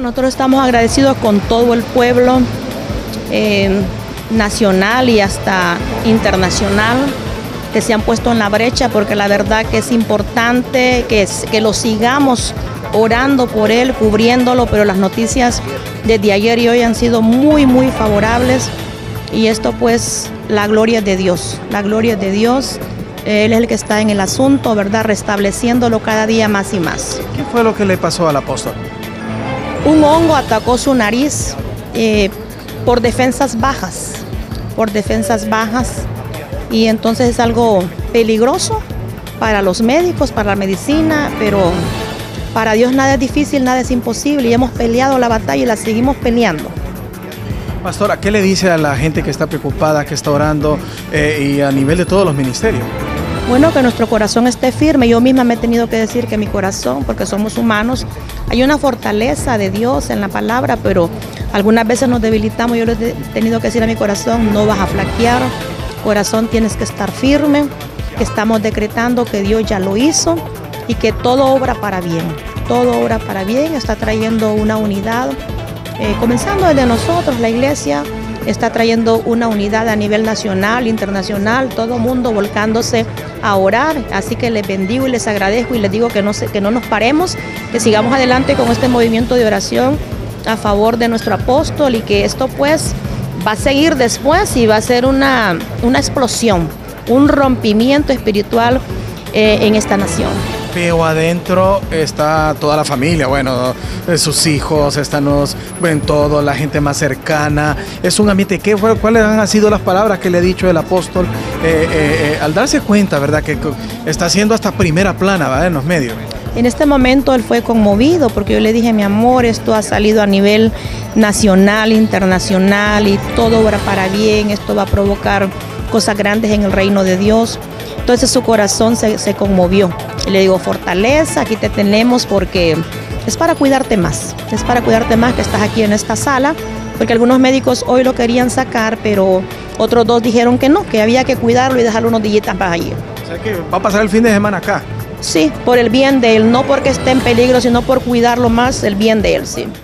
Nosotros estamos agradecidos con todo el pueblo nacional y hasta internacional que se han puesto en la brecha, porque la verdad que es importante que lo sigamos orando por él, cubriéndolo, pero las noticias desde ayer y hoy han sido muy favorables, y esto pues la gloria de Dios, la gloria de Dios. Él es el que está en el asunto, ¿verdad? Restableciéndolo cada día más y más. ¿Qué fue lo que le pasó al apóstol? Un hongo atacó su nariz por defensas bajas, y entonces es algo peligroso para los médicos, para la medicina, pero para Dios nada es difícil, nada es imposible, y hemos peleado la batalla y la seguimos peleando. Pastora, ¿qué le dice a la gente que está preocupada, que está orando y a nivel de todos los ministerios? Bueno, que nuestro corazón esté firme. Yo misma me he tenido que decir que mi corazón, porque somos humanos, hay una fortaleza de Dios en la palabra, pero algunas veces nos debilitamos. Yo le he tenido que decir a mi corazón, no vas a flaquear, corazón, tienes que estar firme, que estamos decretando que Dios ya lo hizo y que todo obra para bien. Todo obra para bien, está trayendo una unidad, comenzando desde nosotros, la iglesia. Está trayendo una unidad a nivel nacional, internacional, todo mundo volcándose a orar. Así que les bendigo y les agradezco y les digo que no nos paremos, que sigamos adelante con este movimiento de oración a favor de nuestro apóstol, y que esto pues va a seguir después y va a ser una explosión, un rompimiento espiritual en esta nación. Pero adentro está toda la familia, bueno, sus hijos, ven todo, la gente más cercana. Es un ambiente. ¿Cuáles han sido las palabras que le ha dicho el apóstol al darse cuenta, verdad, que está haciendo hasta primera plana, ¿verdad?, en los medios? En este momento él fue conmovido, porque yo le dije, mi amor, esto ha salido a nivel nacional, internacional, y todo obra para bien, esto va a provocar cosas grandes en el reino de Dios. Entonces su corazón se conmovió. Y le digo, fortaleza, aquí te tenemos, porque es para cuidarte más. Es para cuidarte más que estás aquí en esta sala, porque algunos médicos hoy lo querían sacar, pero otros dos dijeron que no, que había que cuidarlo y dejarlo unos días para allí. O sea que va a pasar el fin de semana acá. Sí, por el bien de él, no porque esté en peligro, sino por cuidarlo más, el bien de él, sí.